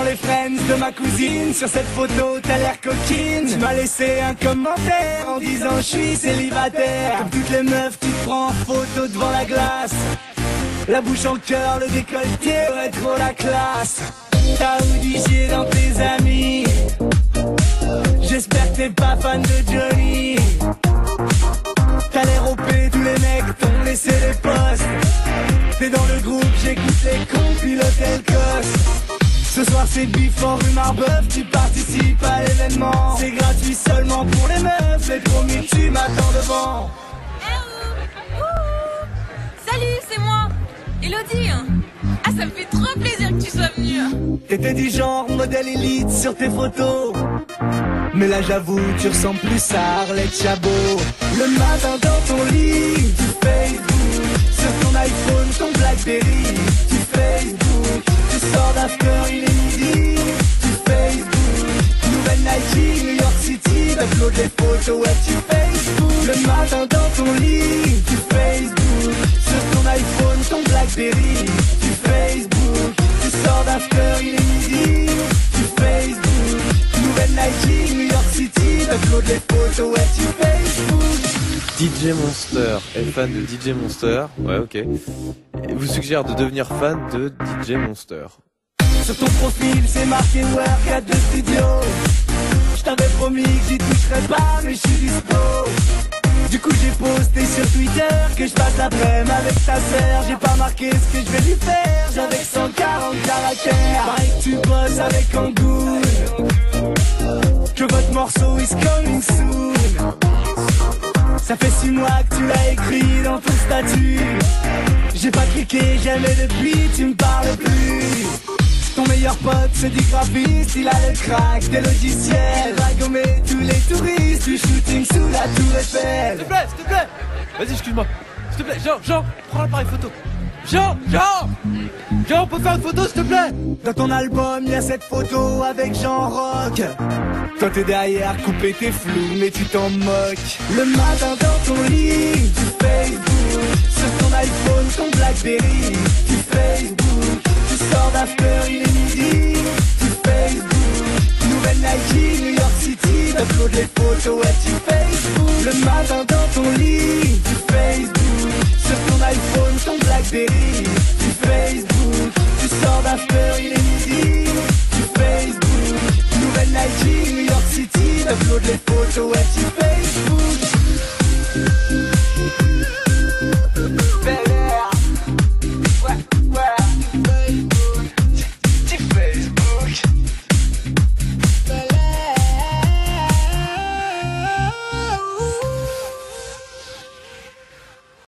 les friends de ma cousine. Sur cette photo t'as l'air coquine. Tu m'as laissé un commentaire en disant je suis célibataire. Comme toutes les meufs tu te prends en photo devant la glace. La bouche en cœur, le décolleté aurait trop la classe. T'as oublié dans tes amis. J'espère que t'es pas fan de Johnny. T'as l'air OP, tous les mecs t'ont laissé les postes. T'es dans le groupe, j'écoute les cons, pilote le cos. Ce soir c'est Before rue Marbeuf, tu participes à l'événement. C'est gratuit seulement pour les meufs, mais promis tu m'attends devant. Salut, c'est moi, Elodie. Ah, ça me fait trop plaisir que tu sois venue. T'étais du genre modèle élite sur tes photos, mais là j'avoue tu ressembles plus à Arlette Chabot. Le matin dans ton lit, tu Facebook, sur ton iPhone, ton Blackberry, tu Facebook, tu sors d'after, il est midi, tu Facebook, nouvelle Nike, New York City, t'uploades les photos, ouais tu Facebook. Le matin dans ton lit, tu Facebook, sur ton iPhone, ton Blackberry, tu Facebook, tu sors d'after, il est midi, tu Facebook, nouvelle Nike, New York City, t'uploades les photos, ouais tu Facebook. DJ Monster est fan de DJ Monster, ouais ok, et vous suggère de devenir fan de DJ Monster. Sur ton profil c'est marqué work de studio. Je t'avais promis que j'y toucherais pas mais je suis dispo. Du coup j'ai posté sur Twitter que je passe l'après-midi avec ta sœur. J'ai pas marqué ce que je vais lui faire, j'avais 140 caractères. Pareil que tu bosses avec Angoul, que votre morceau is coming soon. Ça fait 6 mois que tu l'as écrit dans ton statut. J'ai pas cliqué jamais depuis, tu me parles plus. Ton meilleur pote c'est du graphiste, il a le crack des logiciels. Va gommer tous les touristes du shooting sous la tour Eiffel. S'il te plaît, vas-y excuse-moi, s'il te plaît, Jean, prends l'appareil photo. Jean, on peut faire une photo s'il te plaît. Dans ton album y'a cette photo avec Jean Rock. Toi t'es derrière, coupé t'es flou mais tu t'en moques. Le matin dans ton lit, tu Facebook, sur ton iPhone, ton Blackberry, tu Facebook, tu sors d'after, il est midi, tu Facebook, nouvelle Nike, New York City, t'uploades les photos, ouais tu Facebook. Le matin dans ton lit, tu Facebook, sur ton iPhone, ton Blackberry,